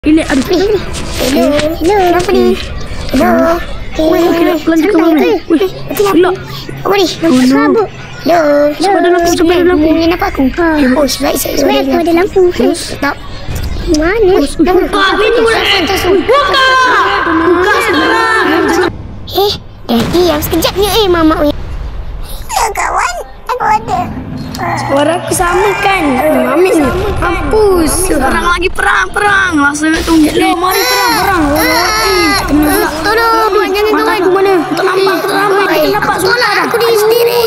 Ini aduh. Hello. Apa ni? Hello. Kita pelan ke mana? Wih, gila. Apa ni? Sabuk. Hello. Sebab ada lampu, sebab ada lampu. Ni nampak aku. Oh, sebab aku ada lampu. Tak. Mana? Buka pintu dah. Buka. Buka sekarang. Dah diam sekejapnya mama. Ya kawan, aku ada. Suara aku sama kan? Mami ni. Mampus. Perang lagi perang. Rasa nak tunggu. Mari perang. Tolong, jangan kawan. Aku mana? Tak nampak. Kita nampak tolak aku diri sendiri.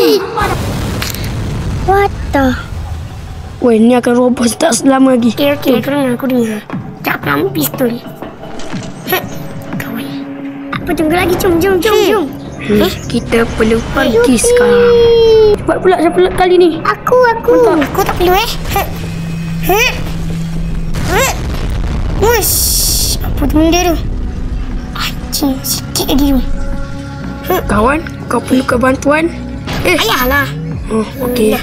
What the? Weh, ni akan roboh tak selama lagi. Okey, kerana aku dengar. Tak pernah pistol. Kawan. Apa tunggu lagi? Jom. Kita perlu pergi sekarang. Cepat pula siapa kali ni? Aku tak perlu Wush. Apa tu benda tu? Anjing, sikit lagi tu. Kawan, kau perlukan bantuan? Ayahlah. Oh, okey.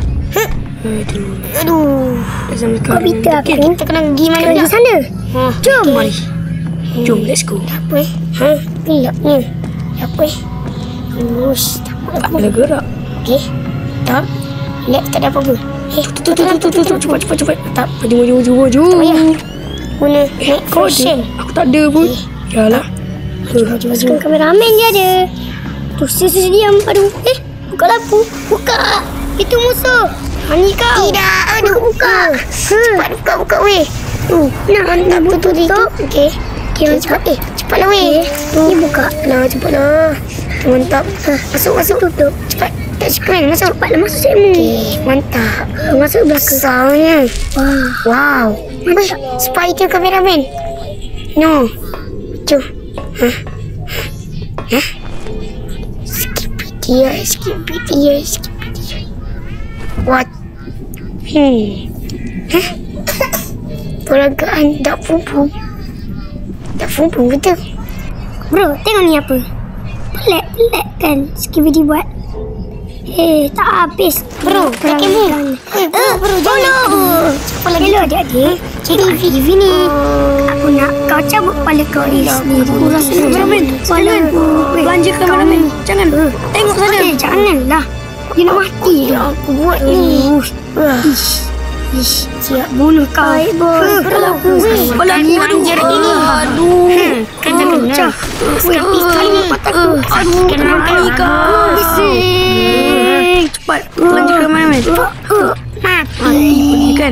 Aduh. Kau minta aku. Kita kena pergi mana pula? Di sana. Jom. Mari. Jom, let's go. Apa gelapnya. Apa Wush. Tak boleh gerak. Okey. Tak. Relax, tak ada apa-apa. Cepat. Tak, maju. Tak payah. Guna naik Kau cushion. ada? Aku tak ada pun. Yalah. Maju. Kameraman je ada. Tu diam. Aduh. Buka lampu. Buka. Itu musuh. Ni kau. Tidak. Aduh. Buka. Cepat buka weh. Nak tutup. Okey. Cepat. Cepatlah weh. Ni buka. Lah, cepatlah. Mantap. Masuk. Tutup. Cepat. Tak screen. Masuk. Cepatlah masuk cikmu. Okey. Mantap. Masuk belakang. Besarnya. Wow. Mantap. Spider kameraman. No. Jom. Skipidia. What? Peragaan tak fumpung betul. Bro, tengok ni apa? Pelik kan Skibidi buat. Tak habis. Bro, kakimu. Bro, tolong. Siapa lagi? Hello, adik-adik. TV ni. Aku nak kau cabut kepala kau sendiri. Aku rasa kameraman. Jangan. Belanja kameraman. Jangan. Tengok sana. Janganlah. Dia nak mati. Aku buat ni. Siap bunuh kau. Kepala aku manjir ini. Aduh. Kena pecah. Sekarang pistol ni mataku. Kena mati kau. Cepat. Belanja kameraman. Mati pergi kan.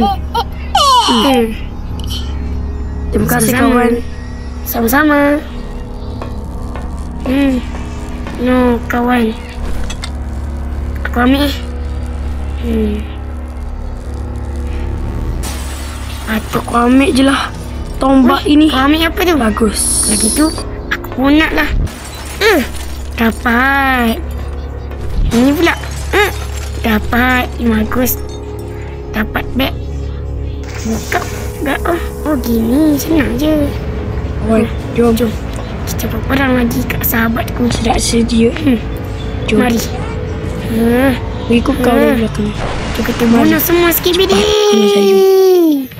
Terima kasih kawan. Sama-sama. No, kawan. Aku ambil. Aku ambil je lah tombak ini. Kau ambil apa tu? Bagus. Lagi tu, aku pun nak lah. Dapat. Ini pula. Dapat. Bagus. Dapat beg. Buka. Oh gini. Senang je. Kawan, jom. Kita berperang lagi kat sahabatku. Sudah sedia. Jom. Mari. Ikut kau dari belakang. Kita bunuh semua Skibidi. Ini saya.